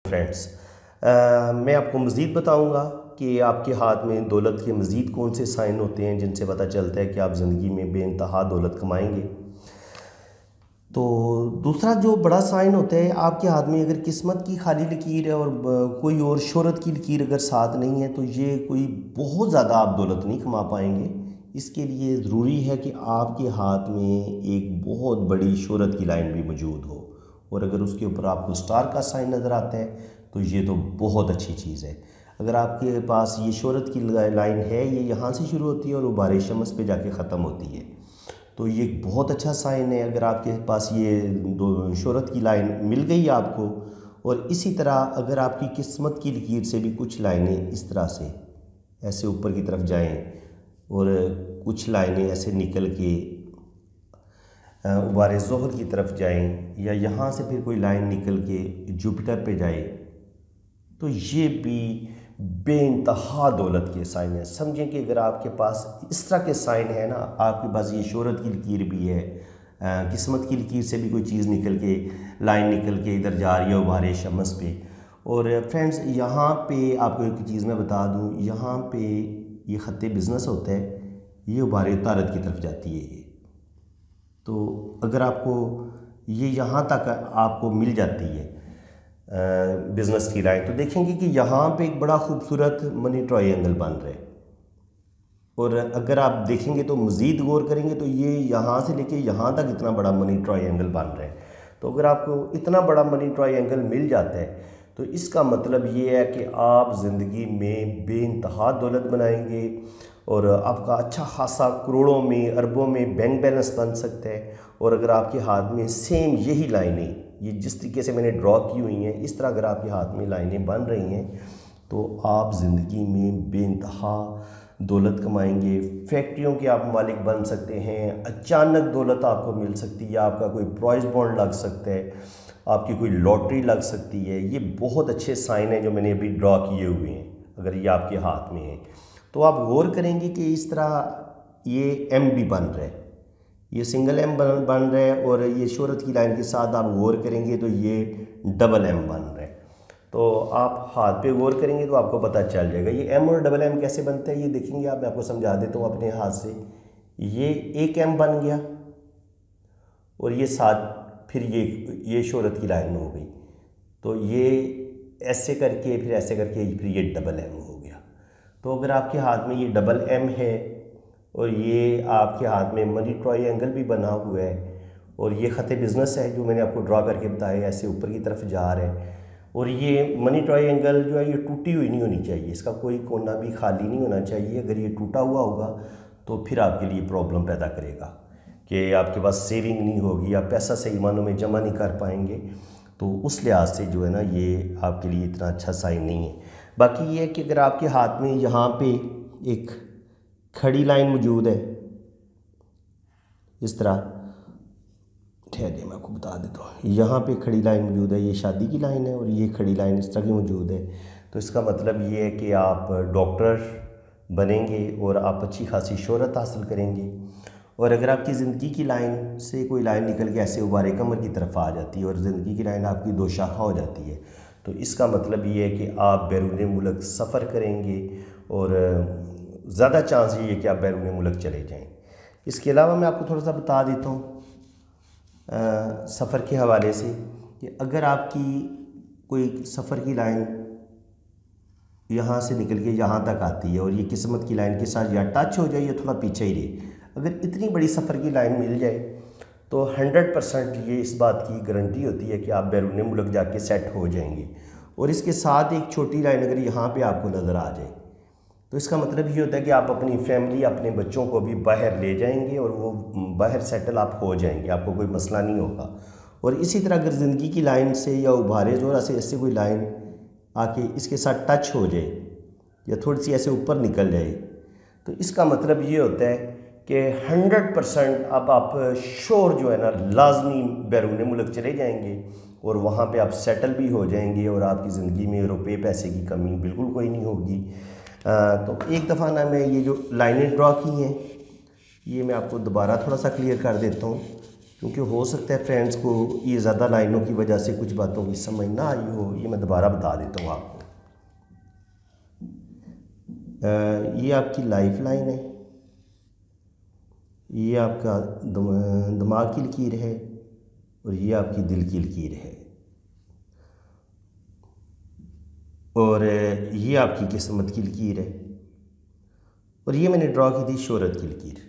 Friends, मैं आपको मज़ीद बताऊंगा कि आपके हाथ में दौलत के मज़ीद कौन से साइन होते हैं जिनसे पता चलता है कि आप ज़िंदगी में बेइंतहा दौलत कमाएंगे। तो दूसरा जो बड़ा साइन होता है, आपके हाथ में अगर किस्मत की खाली लकीर है और कोई और शोहरत की लकीर अगर साथ नहीं है, तो ये कोई बहुत ज़्यादा आप दौलत नहीं कमा पाएंगे। इसके लिए ज़रूरी है कि आपके हाथ में एक बहुत बड़ी शोहरत की लाइन भी मौजूद हो, और अगर उसके ऊपर आपको स्टार का साइन नज़र आता है तो ये तो बहुत अच्छी चीज़ है। अगर आपके पास ये शोहरत की लाइन है, ये यहाँ से शुरू होती है और वो बारिश शम्स पे जाके ख़त्म होती है, तो ये एक बहुत अच्छा साइन है। अगर आपके पास ये शोहरत की लाइन मिल गई आपको, और इसी तरह अगर आपकी किस्मत की लकीर से भी कुछ लाइनें इस तरह से ऐसे ऊपर की तरफ जाएं और कुछ लाइनें ऐसे निकल के उबारे ज़ोहर की तरफ जाएं, या यहाँ से फिर कोई लाइन निकल के जुपिटर पे जाए, तो ये भी बेइंतहा दौलत के साइन है। समझें कि अगर आपके पास इस तरह के साइन है ना, आपके पास ये शोहरत की लकीर भी है, किस्मत की लकीर से भी कोई चीज़ निकल के लाइन निकल के इधर जा रही है उबारे शम्स पे। और फ्रेंड्स, यहाँ पे आपको एक चीज़ मैं बता दूँ, यहाँ पे ये ख़त्ते बिज़नेस होता है, ये उबारे तारत की तरफ जाती है ये। तो अगर आपको ये यहाँ तक आपको मिल जाती है बिज़नेस की लाइन, तो देखेंगे कि यहाँ पे एक बड़ा खूबसूरत मनी ट्रायंगल बन रहा है। और अगर आप देखेंगे तो मज़ीद गौर करेंगे तो ये यहाँ से लेके यहाँ तक इतना बड़ा मनी ट्रायंगल बन रहा है। तो अगर आपको इतना बड़ा मनी ट्रायंगल मिल जाता है, तो इसका मतलब ये है कि आप ज़िंदगी में बेइंतहा दौलत बनाएंगे, और आपका अच्छा खासा करोड़ों में अरबों में बैंक बैलेंस बन सकता है। और अगर आपके हाथ में सेम यही लाइनें, ये जिस तरीके से मैंने ड्रॉ की हुई हैं, इस तरह अगर आपके हाथ में लाइनें बन रही हैं, तो आप ज़िंदगी में बेइंतहा दौलत कमाएंगे। फैक्ट्रियों के आप मालिक बन सकते हैं, अचानक दौलत आपको मिल सकती है, आपका कोई प्राइज बॉन्ड लग सकता है, आपकी कोई लॉटरी लग सकती है। ये बहुत अच्छे साइन हैं जो मैंने अभी ड्रॉ किए हुए हैं। अगर ये आपके हाथ में है तो आप गौर करेंगे कि इस तरह ये एम भी बन रहा है, ये सिंगल एम बन रहा है, और ये शोहरत की लाइन के साथ आप गौर करेंगे तो ये डबल एम बन रहा है। तो आप हाथ पे गौर करेंगे तो आपको पता चल जाएगा ये एम और डबल एम कैसे बनता है। ये देखेंगे आप, मैं आपको समझा देता हूँ अपने हाथ से। ये एक एम बन गया, और ये साथ फिर ये शोहरत की लाइन हो गई, तो ये ऐसे करके फिर ऐसे करके फिर ये डबल एम हो गया। तो अगर आपके हाथ में ये डबल एम है, और ये आपके हाथ में मनी ट्रायंगल भी बना हुआ है, और ये ख़त बिज़नेस है जो मैंने आपको ड्रा करके बताया, ऐसे ऊपर की तरफ जा रहा है, और ये मनी ट्रायंगल जो है ये टूटी हुई नहीं होनी चाहिए, इसका कोई कोना भी खाली नहीं होना चाहिए। अगर ये टूटा हुआ होगा तो फिर आपके लिए प्रॉब्लम पैदा करेगा कि आपके पास सेविंग नहीं होगी, आप पैसा सही मानों में जमा नहीं कर पाएंगे। तो उस लिहाज से जो है ना, ये आपके लिए इतना अच्छा साइन नहीं है। बाकी ये है कि अगर आपके हाथ में यहाँ पे एक खड़ी लाइन मौजूद है इस तरह, ठहरिए मैं आपको बता देता हूँ, यहाँ पे खड़ी लाइन मौजूद है, ये शादी की लाइन है, और ये खड़ी लाइन इस तरह की मौजूद है, तो इसका मतलब ये है कि आप डॉक्टर बनेंगे और आप अच्छी खासी शोहरत हासिल करेंगे। और अगर आपकी ज़िंदगी की लाइन से कोई लाइन निकल के ऐसे उबारे कमर की तरफ आ जाती है, और ज़िंदगी की लाइन आपकी दो शाखा हो जाती है, तो इसका मतलब ये है कि आप बैरून मुल्क सफ़र करेंगे, और ज़्यादा चांस ये है कि आप बैरून मुल्क चले जाएँ। इसके अलावा मैं आपको थोड़ा सा बता देता हूँ सफ़र के हवाले से, कि अगर आपकी कोई सफ़र की लाइन यहाँ से निकल के यहाँ तक आती है, और ये किस्मत की लाइन के साथ या टच हो जाए या थोड़ा पीछे ही रहे, अगर इतनी बड़ी सफ़र की लाइन मिल जाए तो 100% ये इस बात की गारंटी होती है कि आप बैरून मुल्क जाके सेट हो जाएंगे। और इसके साथ एक छोटी लाइन अगर यहाँ पे आपको नज़र आ जाए, तो इसका मतलब ये होता है कि आप अपनी फैमिली, अपने बच्चों को भी बाहर ले जाएंगे, और वो बाहर सेटल आप हो जाएंगे, आपको कोई मसला नहीं होगा। और इसी तरह अगर ज़िंदगी की लाइन से या उभारे ज़ोरा से ऐसे कोई लाइन आके इसके साथ टच हो जाए या थोड़ी सी ऐसे ऊपर निकल जाए, तो इसका मतलब ये होता है कि 100% अब आप श्योर जो है ना, लाजमी बैरून मुल्क चले जाएंगे, और वहाँ पे आप सेटल भी हो जाएंगे, और आपकी ज़िंदगी में रुपये पैसे की कमी बिल्कुल कोई नहीं होगी। तो एक दफ़ा ना मैं ये जो लाइनें ड्रॉ की हैं, ये मैं आपको दोबारा थोड़ा सा क्लियर कर देता हूँ क्योंकि हो सकता है फ्रेंड्स को ये ज़्यादा लाइनों की वजह से कुछ बातों की समझ ना आई हो, ये मैं दोबारा बता देता हूँ आपको। ये आपकी लाइफ लाइन है, ये आपका दिमाग की लकीर है और ये आपकी दिल की लकीर है और ये आपकी किस्मत की लकीर है और ये मैंने ड्रॉ की थी शोहरत की लकीर।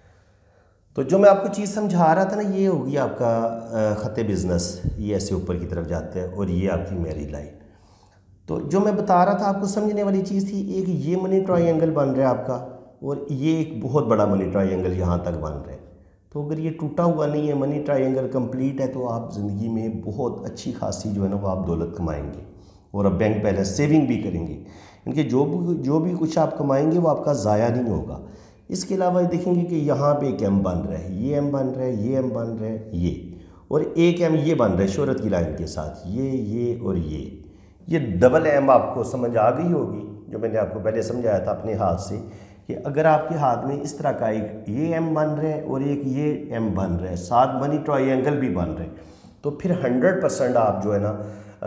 तो जो मैं आपको चीज़ समझा रहा था ना, ये होगी आपका ख़त बिज़नेस, ये ऐसे ऊपर की तरफ जाते हैं और ये आपकी मैरिज लाइन। तो जो मैं बता रहा था आपको समझने वाली चीज़ थी, एक ये मनी ट्रायंगल बन रहा है आपका और ये एक बहुत बड़ा मनी ट्रायंगल यहाँ तक बन रहा है। तो अगर ये टूटा हुआ नहीं है, मनी ट्रायंगल कंप्लीट है, तो आप ज़िंदगी में बहुत अच्छी खासी जो है ना वो आप दौलत कमाएंगे और अब बैंक बैलेंस सेविंग भी करेंगे। इनके जो भी कुछ आप कमाएंगे वो आपका ज़ाया नहीं होगा। इसके अलावा देखेंगे कि यहाँ पे एक एम बन रहा है, ये एम बन रहा है, ये एम बन रहा है, ये और एक एम ये बन रहा है शोहरत की लाइन के साथ, ये और ये डबल एम आपको समझ आ गई होगी, जो मैंने आपको पहले समझाया था अपने हाथ से कि अगर आपके हाथ में इस तरह का एक ये एम बन रहा है और एक ये एम बन रहा है, साथ मनी ट्रायंगल भी बन रहे हैं, तो फिर 100% आप जो है ना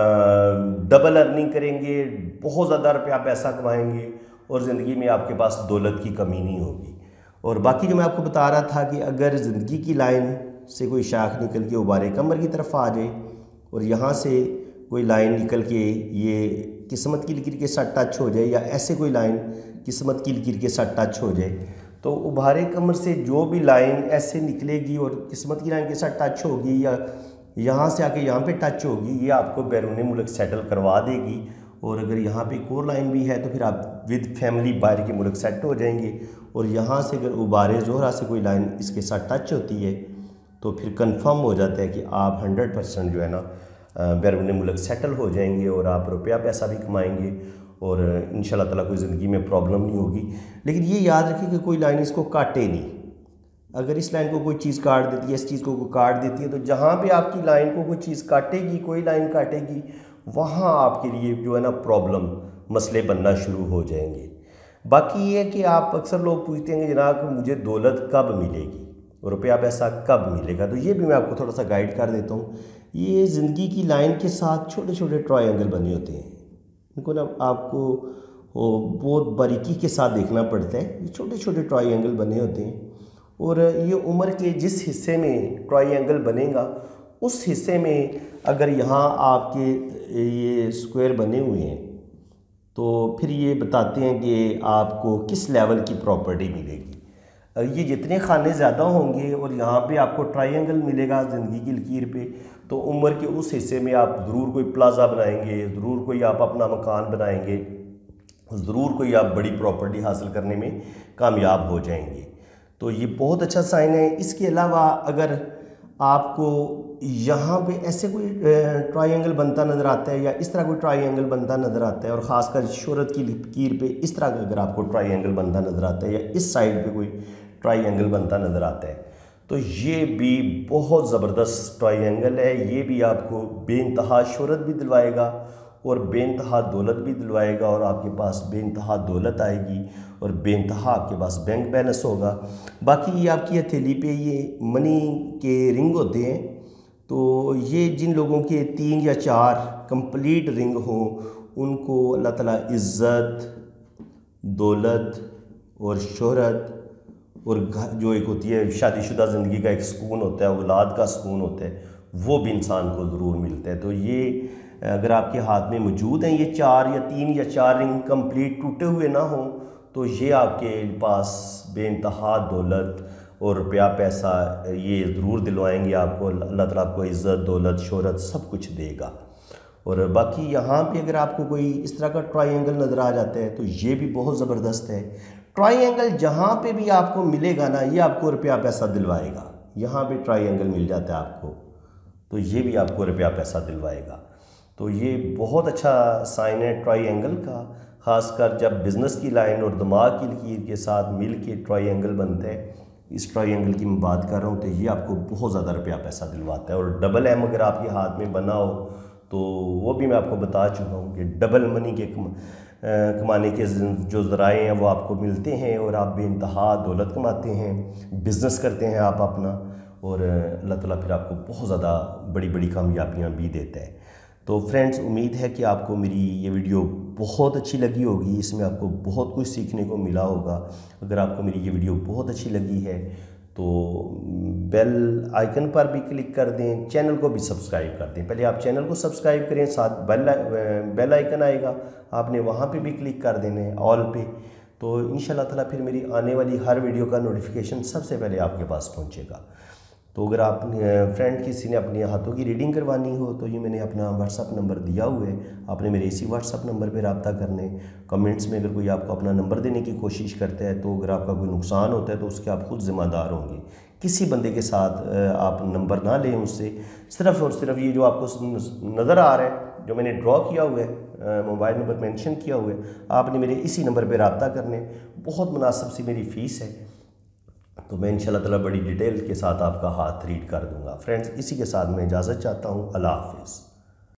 डबल अर्निंग करेंगे, बहुत ज़्यादा रुपया पैसा कमाएंगे और ज़िंदगी में आपके पास दौलत की कमी नहीं होगी। और बाकी जो मैं आपको बता रहा था कि अगर ज़िंदगी की लाइन से कोई शाख निकल के उबारे कमर की तरफ आ जाए और यहाँ से कोई लाइन निकल के ये किस्मत की लकीर के साथ टच हो जाए या ऐसे कोई लाइन किस्मत की लकीर के साथ टच हो जाए, तो उभारे कमर से जो भी लाइन ऐसे निकलेगी और किस्मत की लाइन के साथ टच होगी या यहाँ से आके यहाँ पे टच होगी, ये आपको बैरून मुल्क सेटल करवा देगी। और अगर यहाँ पे एक और लाइन भी है तो फिर आप विद फैमिली बाहर के मुल्क सेट हो जाएंगे। और यहाँ से अगर उबारे ज़ोहरा से कोई लाइन इसके साथ टच होती है तो फिर कंफर्म हो जाता है कि आप 100% जो है ना बैरून मुल्क सेटल हो जाएंगे और आप रुपया पैसा भी कमाएंगे और इंशाल्लाह ताला कोई ज़िंदगी में प्रॉब्लम नहीं होगी। लेकिन ये याद रखिए कि कोई लाइन इसको काटे नहीं। अगर इस लाइन को कोई चीज़ काट देती है, इस चीज़ को कोई काट देती है, तो जहाँ पे आपकी लाइन को कोई चीज़ काटेगी, कोई लाइन काटेगी, वहाँ आपके लिए जो है ना प्रॉब्लम मसले बनना शुरू हो जाएंगे। बाकी ये है कि आप अक्सर लोग पूछते हैं कि जनाब मुझे दौलत कब मिलेगी, रुपया पैसा कब मिलेगा, तो ये भी मैं आपको थोड़ा सा गाइड कर देता हूँ। ये ज़िंदगी की लाइन के साथ छोटे छोटे ट्रायंगल बने होते हैं, इनको ना आपको बहुत बारीकी के साथ देखना पड़ता है। ये छोटे छोटे ट्रायंगल बने होते हैं और ये उम्र के जिस हिस्से में ट्रायंगल बनेगा उस हिस्से में अगर यहाँ आपके ये स्क्वायर बने हुए हैं तो फिर ये बताते हैं कि आपको किस लेवल की प्रॉपर्टी मिलेगी। ये जितने खाने ज़्यादा होंगे और यहाँ पे आपको ट्रायंगल मिलेगा ज़िंदगी की लकीर पे, तो उम्र के उस हिस्से में आप ज़रूर कोई प्लाजा बनाएंगे, ज़रूर कोई आप अपना मकान बनाएंगे, ज़रूर कोई आप बड़ी प्रॉपर्टी हासिल करने में कामयाब हो जाएंगे। तो ये बहुत अच्छा साइन है। इसके अलावा अगर आपको यहाँ पे ऐसे कोई ट्रायंगल बनता नज़र आता है या इस तरह कोई ट्रायंगल बनता नज़र आता है और ख़ासकर शोहरत की लकीर पे इस तरह का अगर आपको ट्रायंगल बनता नज़र आता है या इस साइड पे कोई ट्रायंगल बनता नज़र आता है, तो ये भी बहुत ज़बरदस्त ट्रायंगल है। ये भी आपको बेइंतहा शोहरत भी दिलवाएगा और बेइंतहा दौलत भी दिलवाएगा और आपके पास बेइंतहा दौलत आएगी और बेइंतहा आपके पास बैंक बैलेंस होगा। बाकी ये आपकी हथेली पे ये मनी के रिंग होते हैं, तो ये जिन लोगों के 3 या 4 कंप्लीट रिंग हों उनको अल्लाह ताला इज़्ज़त, दौलत और शोहरत और जो एक होती है शादीशुदा ज़िंदगी का एक सुकून होता है, औलाद का सुकून होता है, वो भी इंसान को ज़रूर मिलता है। तो ये अगर आपके हाथ में मौजूद हैं ये 3 या 4 रिंग कंप्लीट टूटे हुए ना हों, तो ये आपके पास बेइंतहा दौलत और रुपया पैसा ये ज़रूर दिलवाएंगे आपको। अल्लाह ताला आपको इज़्ज़त, दौलत, शोहरत सब कुछ देगा। और बाकी यहाँ पे अगर आपको कोई इस तरह का ट्रायंगल नज़र आ जाता है तो ये भी बहुत ज़बरदस्त है। ट्रायंगल जहाँ पे भी आपको मिलेगा ना, ये आपको रुपया पैसा दिलवाएगा। यहाँ पे ट्रायंगल मिल जाता है आपको तो ये भी आपको रुपया पैसा दिलवाएगा। तो ये बहुत अच्छा साइन है ट्रायंगल का, ख़ासकर जब बिज़नेस की लाइन और दिमाग की लकीर के साथ मिल के ट्रायंगल बनते हैं। इस ट्रायंगल की मैं बात कर रहा हूँ तो ये आपको बहुत ज़्यादा रुपया पैसा दिलवाता है। और डबल एम अगर आपके हाथ में बना हो तो वो भी मैं आपको बता चुका हूँ कि डबल मनी के कमाने के जो ज़राए हैं वो आपको मिलते हैं और आप बेइंतहा दौलत कमाते हैं, बिज़नेस करते हैं आप अपना। और अल्लाह ताला फिर आपको बहुत ज़्यादा बड़ी बड़ी कामयाबियाँ भी देता है। तो फ्रेंड्स, उम्मीद है कि आपको मेरी ये वीडियो बहुत अच्छी लगी होगी, इसमें आपको बहुत कुछ सीखने को मिला होगा। अगर आपको मेरी ये वीडियो बहुत अच्छी लगी है तो बेल आइकन पर भी क्लिक कर दें, चैनल को भी सब्सक्राइब कर दें। पहले आप चैनल को सब्सक्राइब करें, साथ बेल आइकन आएगा, आपने वहाँ पे भी क्लिक कर देना है ऑल पे। तो इंशाल्लाह ताला फिर मेरी आने वाली हर वीडियो का नोटिफिकेशन सबसे पहले आपके पास पहुँचेगा। तो अगर आप फ्रेंड किसी ने अपने हाथों की रीडिंग करवानी हो तो ये मैंने अपना व्हाट्सअप नंबर दिया हुआ है, आपने मेरे इसी व्हाट्सअप नंबर पे रब्ता करने। कमेंट्स में अगर कोई आपको अपना नंबर देने की कोशिश करता है तो अगर आपका कोई नुकसान होता है तो उसके आप खुद ज़िम्मेदार होंगे। किसी बंदे के साथ आप नंबर ना लें उससे, सिर्फ़ और सिर्फ ये जो आपको नज़र आ रहा है, जो मैंने ड्रॉ किया हुआ है, मोबाइल नंबर मेंशन किया हुआ है, आपने मेरे इसी नंबर पे रब्ता करने। बहुत मुनासिब सी मेरी फ़ीस है, तो मैं इंशाल्लाह ताला बड़ी डिटेल के साथ आपका हाथ रीड कर दूंगा। फ्रेंड्स, इसी के साथ मैं इजाज़त चाहता हूँ। अल्लाह हाफ़िज़।